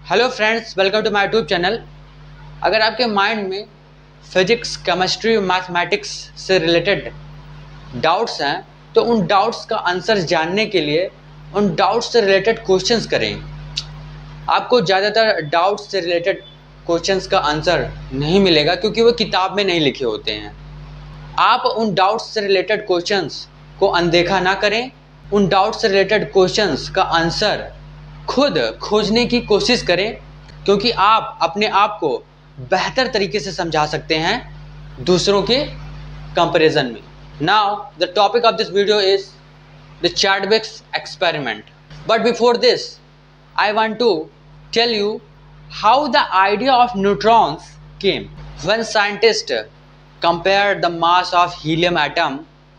Hello friends, welcome to my YouTube channel. अगर आपके mind में फिजिक्स, केमिस्ट्री, मैथमेटिक्स से रिलेटेड डाउट्स हैं तो उन डाउट्स का आंसर जानने के लिए उन डाउट्स से रिलेटेड क्वेश्चंस करें। आपको ज़्यादातर डाउट्स से रिलेटेड क्वेश्चंस का आंसर नहीं मिलेगा क्योंकि वो किताब में नहीं लिखे होते हैं। आप उन डाउट्स से रिलेटेड क्वेश्चंस को अनदेखा ना करें। उन डाउट्स से रिलेटेड क्वेश्चंस का आंसर खुद खोजने की कोशिश करें, क्योंकि आप अपने आप को बेहतर तरीके से समझा सकते हैं दूसरों के कंपैरिजन में। Now the topic of this video is the Chadwick's experiment. But before this I want to tell you how the idea of neutrons came. When scientists compared the mass of helium atom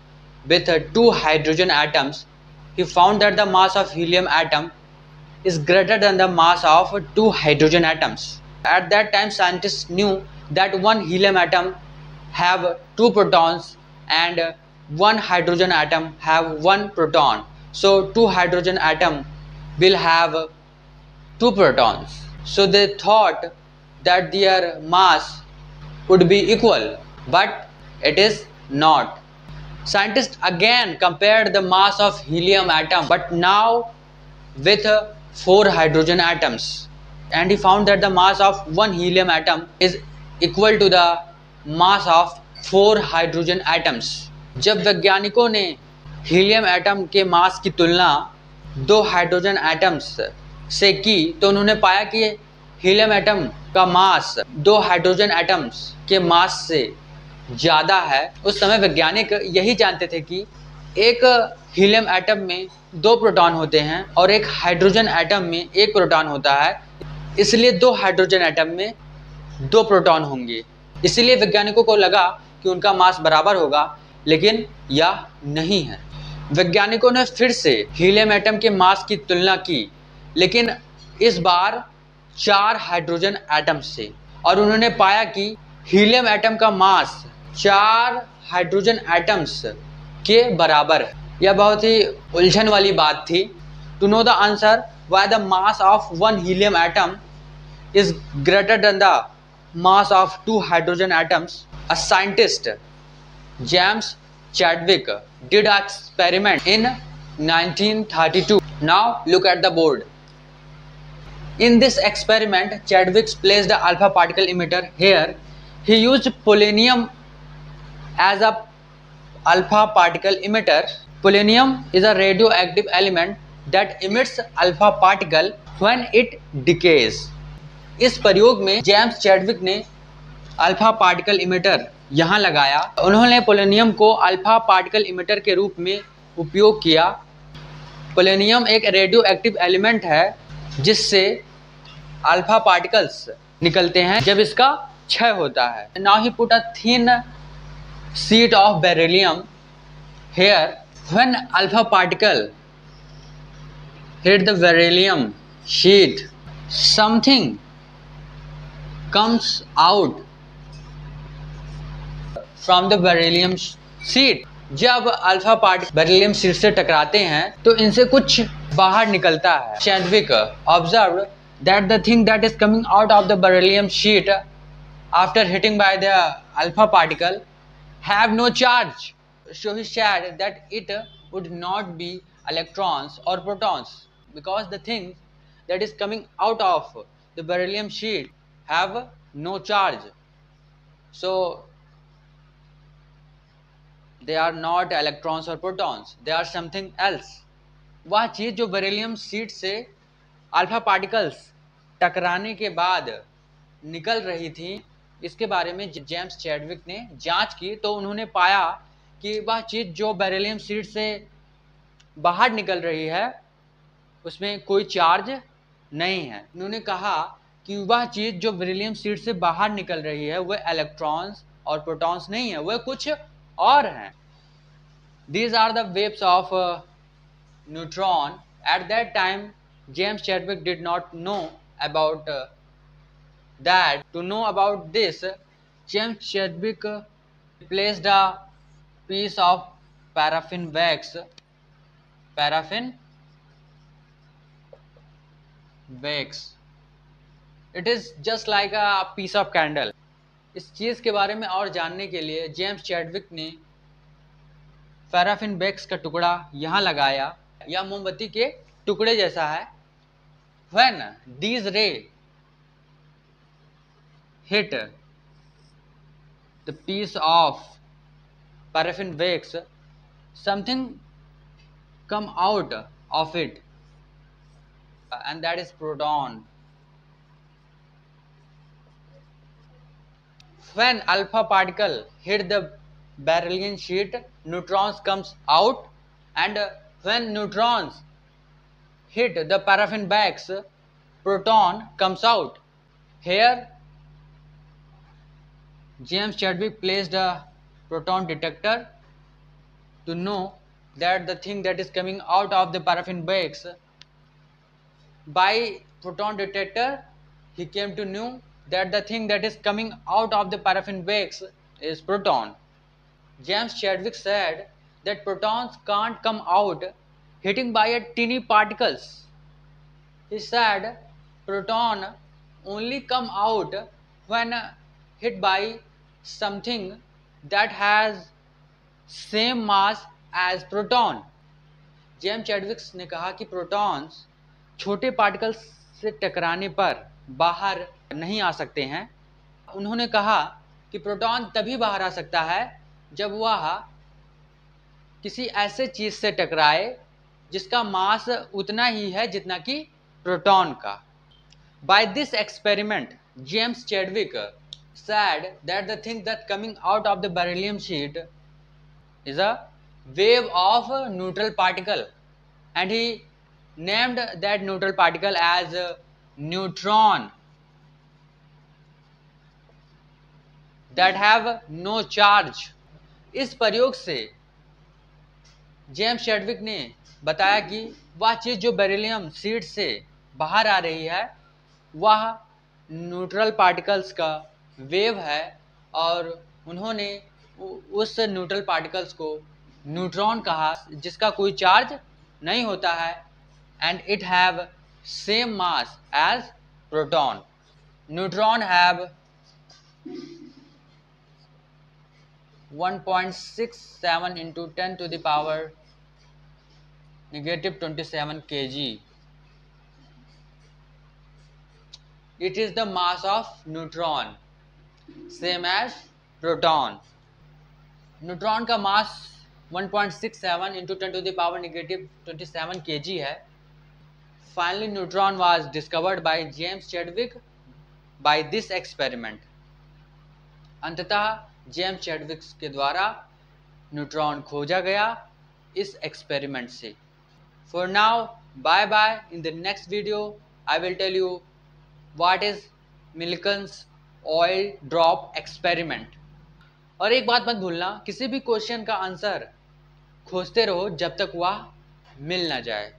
with two hydrogen atoms, he found that the mass of helium atom is greater than the mass of two hydrogen atoms. At that time, scientists knew that one helium atom have two protons and one hydrogen atom have one proton. So two hydrogen atom will have two protons. So they thought that their mass would be equal, but it is not. Scientists again compared the mass of helium atom, but now with four hydrogen atoms, and he found that the mass of one helium atom is equal to the mass of four hydrogen atoms. जब वैज्ञानिकों ने helium atom के मास की तुलना दो hydrogen atoms से की तो उन्होंने पाया कि हीलियम एटम का मास दो हाइड्रोजन एटम्स के मास से ज़्यादा है। उस समय वैज्ञानिक यही जानते थे कि एक हीलियम एटम में दो प्रोटॉन होते हैं और एक हाइड्रोजन एटम में एक प्रोटॉन होता है, इसलिए दो हाइड्रोजन एटम में दो प्रोटॉन होंगे। इसलिए वैज्ञानिकों को लगा कि उनका मास बराबर होगा, लेकिन यह नहीं है। वैज्ञानिकों ने फिर से हीलियम एटम के मास की तुलना की, लेकिन इस बार चार हाइड्रोजन एटम से, और उन्होंने पाया कि हीलियम एटम का मास चार हाइड्रोजन एटम्स के बराबर है। यह बहुत ही उलझन वाली बात थी। To know the answer why the mass of one helium atom is greater than the mass of two hydrogen atoms, a scientist, James Chadwick, did an experiment in 1932. Now look at the board. In this experiment, Chadwick placed the alpha particle emitter here. He used polonium as a alpha particle emitter. Polonium is a radioactive element that emits alpha particle when it decays. इस प्रयोग में James Chadwick ने alpha particle emitter यहाँ लगाया। उन्होंने polonium को alpha particle emitter के रूप में उपयोग किया। पोलोनियम एक रेडियो एक्टिव एलिमेंट है जिससे अल्फा पार्टिकल्स निकलते हैं जब इसका क्षय होता है। Now he put a thin sheet of beryllium here. When alpha particle hit the beryllium sheet, something comes out from the beryllium sheet. जब अल्फा पार्टिकल बेरिलियम शीट से टकराते हैं तो इनसे कुछ बाहर निकलता है। Chadwick observed that the thing that is coming out of the beryllium sheet after hitting by the alpha particle have no charge. So he said that it would not be electrons or protons because the things that is coming out of the beryllium sheet have no charge, so they are not electrons or protons, they are something else. वह चीज़ जो beryllium sheet से alpha particles टकराने के बाद निकल रही थी, इसके बारे में जेम्स चैडविक ने जांच की तो उन्होंने पाया कि वह चीज़ जो बेरिलियम शीट से बाहर निकल रही है उसमें कोई चार्ज नहीं है। उन्होंने कहा कि वह चीज़ जो बेरिलियम शीट से बाहर निकल रही है वह इलेक्ट्रॉन्स और प्रोटॉन्स नहीं है, वह कुछ और हैं। These are the waves of neutron. At that time, James Chadwick did not know about that. To know about this, James Chadwick placed a piece of paraffin wax it is just like a piece of candle. इस चीज़ के बारे में और जानने के लिए James Chadwick ने पैराफिन वैक्स का टुकड़ा यहाँ लगाया। यह मोमबत्ती के टुकड़े जैसा है। When these ray hit the piece of paraffin wax, something come out of it, and that is proton. When alpha particle hit the beryllium sheet, neutrons comes out, and when neutrons hit the paraffin wax, proton comes out. Here James Chadwick placed a proton detector to know that the thing that is coming out of the paraffin wax. By proton detector, he came to know that the thing that is coming out of the paraffin wax is proton. James Chadwick said that protons can't come out hitting by a teeny particles. He said proton only come out when hit by something that has same mass as proton. James Chadwick ने कहा कि protons छोटे particles से टकराने पर बाहर नहीं आ सकते हैं। उन्होंने कहा कि प्रोटॉन तभी बाहर आ सकता है जब वह किसी ऐसे चीज से टकराए जिसका मास उतना ही है जितना कि प्रोटॉन का। By this experiment, James Chadwick said that the thing that coming out of the beryllium sheet is a wave of neutral particle, and he named that neutral particle as neutron that have no charge. इस प्रयोग से James Chadwick ने बताया कि वह चीज़ जो beryllium sheet से बाहर आ रही है वह न्यूट्रल पार्टिकल्स का वेव है, और उन्होंने उस न्यूट्रल पार्टिकल्स को न्यूट्रॉन कहा जिसका कोई चार्ज नहीं होता है, and it have same mass as proton. Neutron have 1.67 into 10 to the power -27 kg. It is the mass of neutron, same as proton. Neutron का mass 1.67 into 10 to the power -27 kg है. Finally, neutron was discovered by James Chadwick by this experiment. अंततः James Chadwick के द्वारा neutron खोजा गया इस experiment से. For now bye bye. In the next video I will tell you what is Millikan's oil drop experiment. और एक बात मत भूलना, किसी भी क्वेश्चन का आंसर खोजते रहो जब तक वह मिल ना जाए.